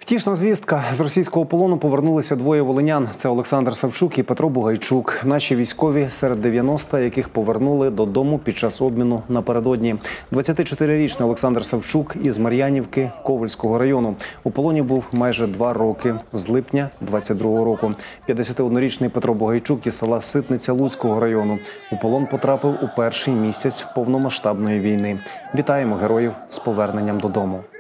Втішна звістка. З російського полону повернулися двоє волинян. Це Олександр Савчук і Петро Бугайчук. Наші військові серед 90, яких повернули додому під час обміну напередодні. 24-річний Олександр Савчук із Мар'янівки Ковельського району. У полоні був майже 2 роки, з липня 22-го року. 51-річний Петро Бугайчук із села Ситниця Луцького району. У полон потрапив у перший місяць повномасштабної війни. Вітаємо героїв з поверненням додому.